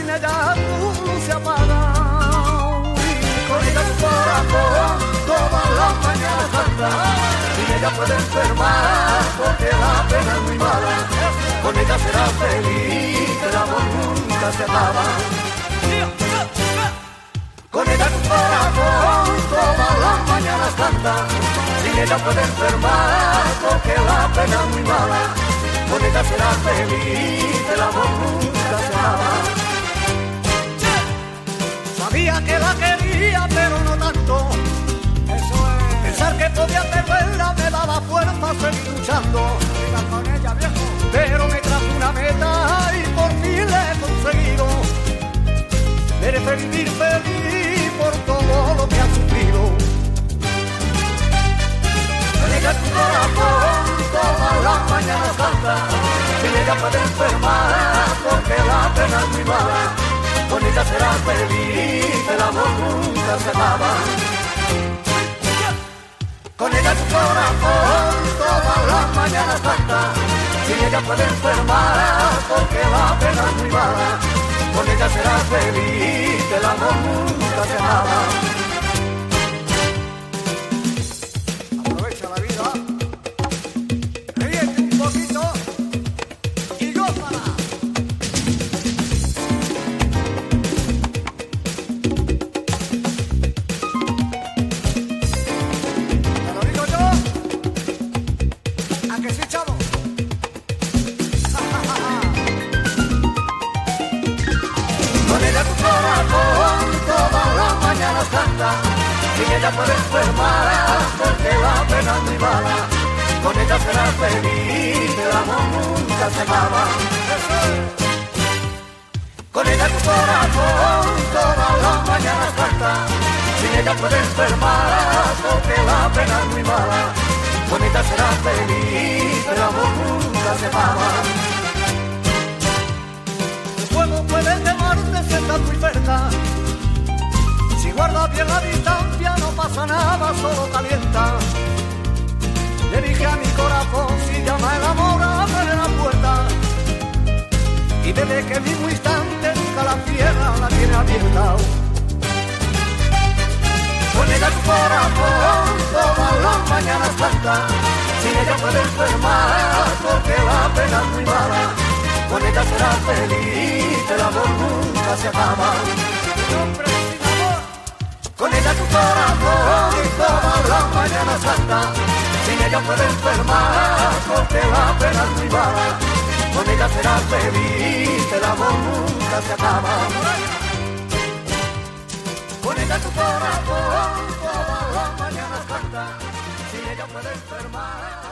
ella tu luz se apaga. Con ella tu corazón todas las mañanas canta. Sin ella puede enfermar porque la pena es muy mala. Con ella serás feliz, el amor nunca se acaba. Con ella tu corazón todas las mañanas canta. Sin ella puede enfermar porque la pena es muy mala. Con ella serás feliz, el amor nunca se acaba. Sabía que la quería pero no tanto. Eso es. Pensar que podía perderla me daba fuerza a seguir luchando. Con ella, viejo. Pero me trajo una meta y por fin la he conseguido. Merece vivir feliz por todo lo que ha sufrido. Con ella tu corazón todas las mañanas canta. Sin ella puede enfermar porque la pena es muy mala. Con ella serás feliz, el amor nunca se acaba. Con ella tu corazón todas las mañanas canta. Sin ella puede enfermar porque la pena es muy mala. Con ella serás feliz, el amor nunca se acaba. Aprovecha la vida, ríete un poquito y gózala. Te lo digo yo, ¿a que sí, chavo? Con ella tu corazón todas las mañanas canta. Sin ella puede enfermar porque la pena es muy mala. Con ella serás feliz, el amor nunca se acaba. Con ella tu corazón todas las mañanas canta. Sin ella puede enfermar porque la pena es muy mala. Con ella serás feliz, el amor nunca se acaba. Puedes quemarte si estás muy cerca. Si guardas bien la distancia no pasa nada, solo calienta. Le dije a mi corazón, si llama el amor, abre la puerta. Y desde que mismo instante nunca la cierra, la tiene abierta. Con ella tu corazón todas las mañanas canta. Sin ella puede enfermar porque la pena es muy mala. Con ella serás feliz, el amor nunca se acaba. Con ella tu corazón todas las mañanas canta. Sin ella puede enfermar porque la pena es muy mala. Con ella serás feliz, el amor nunca se acaba. Con ella tu corazón todas las mañanas canta. Sin ella puede enfermar.